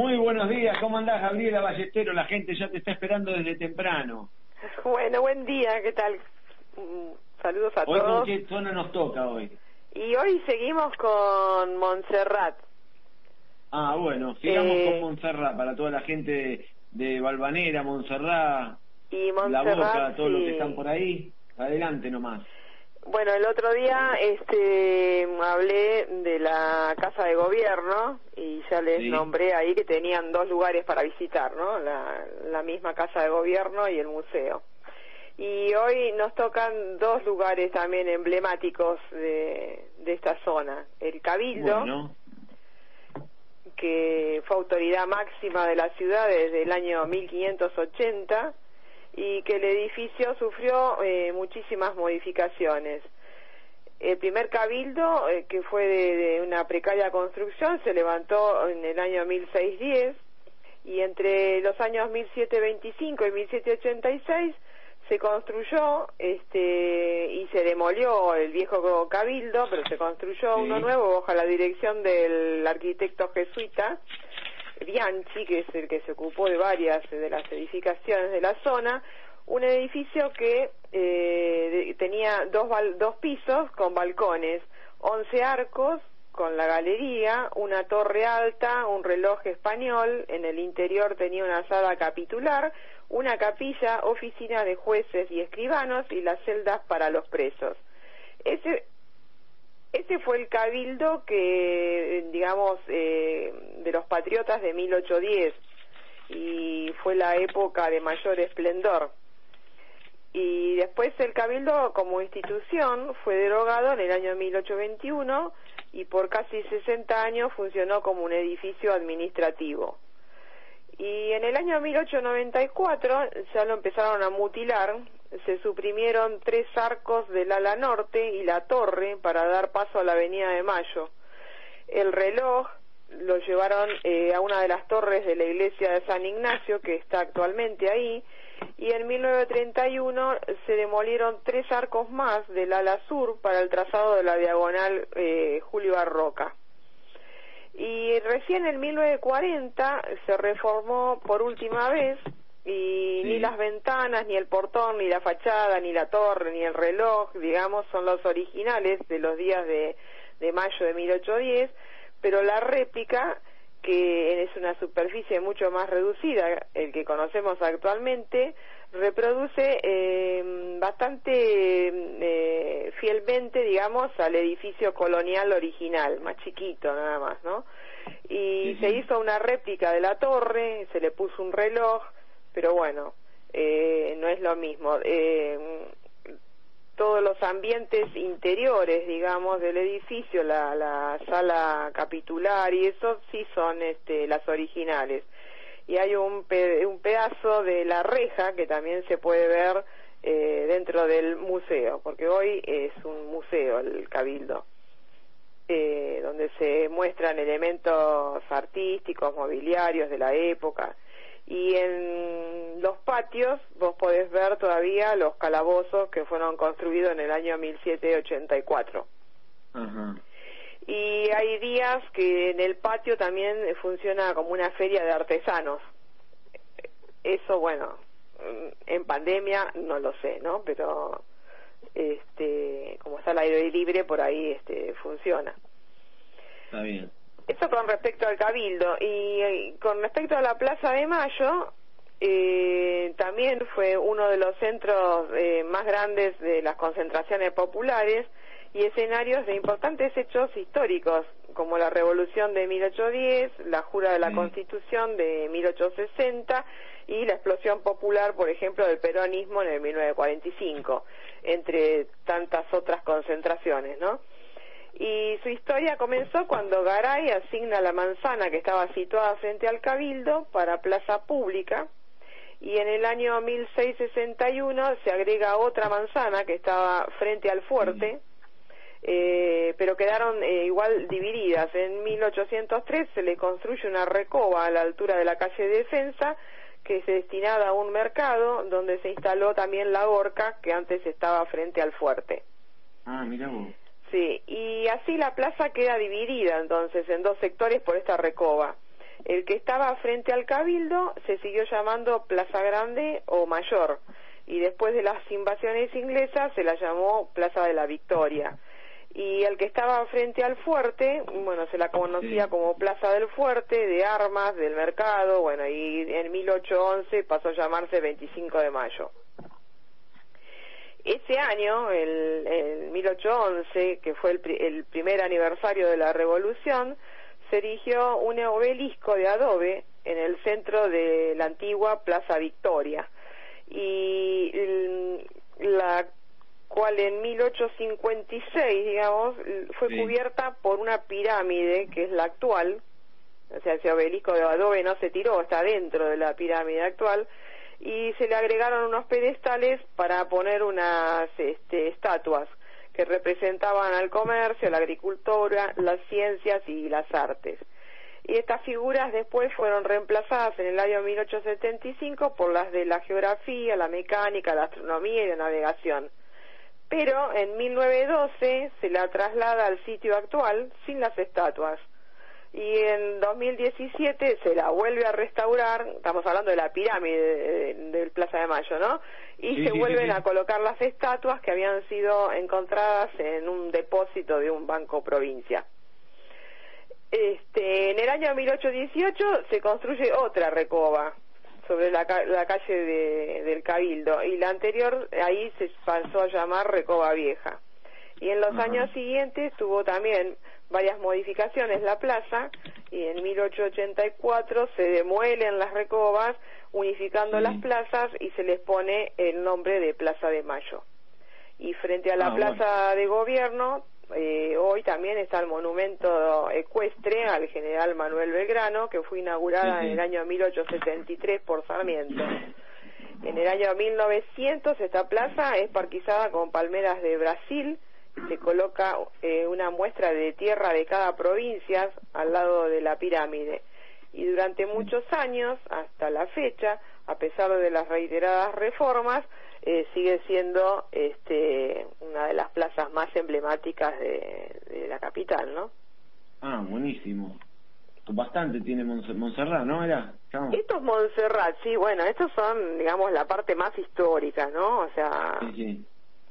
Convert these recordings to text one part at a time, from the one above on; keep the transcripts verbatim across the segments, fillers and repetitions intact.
Muy buenos días, ¿cómo andás, Gabriela Ballestero? La gente ya te está esperando desde temprano. Bueno, buen día, ¿qué tal? Saludos a hoy todos. ¿Con qué zona nos toca hoy? Y hoy seguimos con Montserrat. Ah, bueno, sigamos eh, con Montserrat, para toda la gente de, de Valvanera, Montserrat, y Montserrat, La Boca, todos sí. los que están por ahí. Adelante nomás. Bueno, el otro día este hablé de la Casa de Gobierno y ya les sí. nombré ahí que tenían dos lugares para visitar, ¿no? La, la misma Casa de Gobierno y el museo. Y hoy nos tocan dos lugares también emblemáticos de, de esta zona. El Cabildo, bueno. que fue autoridad máxima de la ciudad desde el año mil quinientos ochenta, y que el edificio sufrió eh, muchísimas modificaciones. El primer cabildo, eh, que fue de, de una precaria construcción, se levantó en el año mil seiscientos diez, y entre los años mil setecientos veinticinco y mil setecientos ochenta y seis se construyó este y se demolió el viejo cabildo, pero se construyó sí. uno nuevo bajo la dirección del arquitecto jesuita Bianchi, que es el que se ocupó de varias de las edificaciones de la zona, un edificio que eh, de, tenía dos, dos pisos con balcones, once arcos con la galería, una torre alta, un reloj español, en el interior tenía una sala capitular, una capilla, oficina de jueces y escribanos y las celdas para los presos. Ese Ese fue el cabildo que, digamos, eh, de los patriotas de mil ochocientos diez, y fue la época de mayor esplendor. Y después el cabildo como institución fue derogado en el año mil ochocientos veintiuno y por casi sesenta años funcionó como un edificio administrativo. Y en el año mil ochocientos noventa y cuatro ya lo empezaron a mutilar. Se suprimieron tres arcos del ala norte y la torre para dar paso a la Avenida de Mayo. El reloj lo llevaron eh, a una de las torres de la iglesia de San Ignacio, que está actualmente ahí, y en mil novecientos treinta y uno se demolieron tres arcos más del ala sur para el trazado de la diagonal eh, Julio Barroca. Y recién en mil novecientos cuarenta se reformó por última vez, y sí. Ni las ventanas, ni el portón, ni la fachada, ni la torre, ni el reloj, digamos, son los originales de los días de, de mayo de mil ochocientos diez, pero la réplica, que es una superficie mucho más reducida, el que conocemos actualmente, reproduce eh, bastante eh, fielmente, digamos, al edificio colonial original, más chiquito nada más, ¿no? Y sí, se sí. hizo una réplica de la torre, se le puso un reloj, pero bueno, eh, no es lo mismo. Eh, todos los ambientes interiores, digamos, del edificio, la, la sala capitular y eso sí son este, las originales. Y hay un, pe un pedazo de la reja que también se puede ver eh, dentro del museo, porque hoy es un museo el Cabildo, eh, donde se muestran elementos artísticos, mobiliarios de la época. Y en los patios vos podés ver todavía los calabozos que fueron construidos en el año mil setecientos ochenta y cuatro. Ajá. Y hay días que en el patio también funciona como una feria de artesanos. Eso, bueno, en pandemia no lo sé, ¿no? Pero este, como está al aire libre, por ahí este, funciona. Está bien. Eso con respecto al Cabildo. Y, y con respecto a la Plaza de Mayo, eh, también fue uno de los centros eh, más grandes de las concentraciones populares y escenarios de importantes hechos históricos, como la Revolución de mil ochocientos diez, la Jura de la sí. Constitución de mil ochocientos sesenta y la explosión popular, por ejemplo, del peronismo en el mil novecientos cuarenta y cinco, entre tantas otras concentraciones, ¿no? Y su historia comenzó cuando Garay asigna la manzana que estaba situada frente al Cabildo para plaza pública, y en el año mil seiscientos sesenta y uno se agrega otra manzana que estaba frente al fuerte, eh, pero quedaron eh, igual divididas. En mil ochocientos tres se le construye una recoba a la altura de la calle Defensa, que es destinada a un mercado, donde se instaló también la horca que antes estaba frente al fuerte. Ah, mira vos. Sí, y así la plaza queda dividida entonces en dos sectores por esta recoba. El que estaba frente al Cabildo se siguió llamando Plaza Grande o Mayor, y después de las invasiones inglesas se la llamó Plaza de la Victoria. Y el que estaba frente al fuerte, bueno, se la conocía como Plaza del Fuerte, de Armas, del Mercado, bueno, y en mil ochocientos once pasó a llamarse veinticinco de mayo. Ese año, el, el mil ochocientos once, que fue el, el primer aniversario de la Revolución, se erigió un obelisco de adobe en el centro de la antigua Plaza Victoria, y la cual en mil ochocientos cincuenta y seis, digamos, fue sí. cubierta por una pirámide, que es la actual. O sea, ese obelisco de adobe no se tiró, está dentro de la pirámide actual, y se le agregaron unos pedestales para poner unas este, estatuas que representaban al comercio, la agricultura, las ciencias y las artes. Y estas figuras después fueron reemplazadas en el año mil ochocientos setenta y cinco por las de la geografía, la mecánica, la astronomía y la navegación. Pero en mil novecientos doce se la traslada al sitio actual sin las estatuas. Y en dos mil diecisiete se la vuelve a restaurar, estamos hablando de la pirámide del Plaza de Mayo, ¿no? Y sí, se sí, vuelven sí, sí. a colocar las estatuas que habían sido encontradas en un depósito de un banco provincia. Este, en el año mil ochocientos dieciocho se construye otra recoba sobre la, la calle de, del Cabildo, y la anterior ahí se pasó a llamar Recoba Vieja. Y en los uh-huh. años siguientes tuvo también varias modificaciones la plaza, y en mil ochocientos ochenta y cuatro se demuelen las recobas, unificando sí. las plazas, y se les pone el nombre de Plaza de Mayo. Y frente a la ah, plaza bueno. de gobierno, eh, hoy también está el monumento ecuestre al general Manuel Belgrano, que fue inaugurada sí, sí. en el año mil ochocientos setenta y tres por Sarmiento. En el año mil novecientos esta plaza es parquizada con palmeras de Brasil. Se coloca eh, una muestra de tierra de cada provincia al lado de la pirámide, y durante muchos años, hasta la fecha, a pesar de las reiteradas reformas, eh, sigue siendo este, una de las plazas más emblemáticas de, de la capital, ¿no? Ah, buenísimo. Bastante tiene Montserrat, ¿no? Era. Estamos... Esto es Montserrat, sí, bueno, estos son, digamos, la parte más histórica, ¿no? O sea... Sí, sí.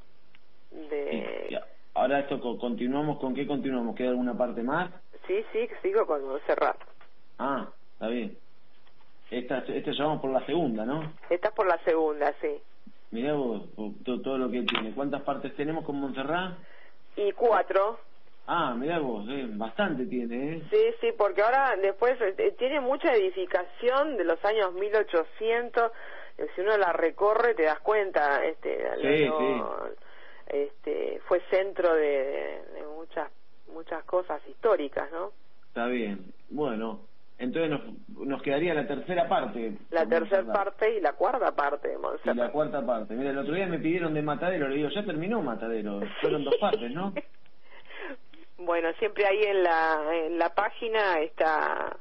De... Sí, ahora esto, continuamos, ¿con qué continuamos? ¿Queda alguna parte más? Sí, sí, sigo con Montserrat. Ah, está bien. Esta, esta ya vamos por la segunda, ¿no? Esta es por la segunda, sí. Mirá vos, todo, todo lo que tiene. ¿Cuántas partes tenemos con Montserrat? Y cuatro. Ah, mirá vos, eh, bastante tiene, ¿eh? Sí, sí, porque ahora después eh, tiene mucha edificación de los años mil ochocientos. Eh, si uno la recorre te das cuenta, este... Sí, lo, sí. Este, fue centro de, de, de muchas muchas cosas históricas, ¿no? Está bien. Bueno, entonces nos, nos quedaría la tercera parte. La tercera parte y la cuarta parte de Montserrat. Y la cuarta parte. Mira, el otro día me pidieron de Matadero, le digo, ya terminó Matadero. Fueron dos partes, ¿no? Bueno, siempre ahí en la en la página está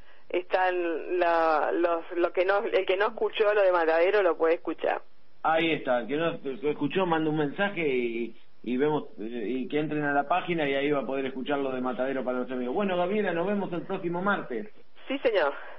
están la, los lo que no el que no escuchó lo de Matadero lo puede escuchar. Ahí está, el que no escuchó manda un mensaje y, y vemos y que entren a la página, y ahí va a poder escuchar lo de Matadero para los amigos. Bueno, Gabriela, nos vemos el próximo martes. Sí, señor.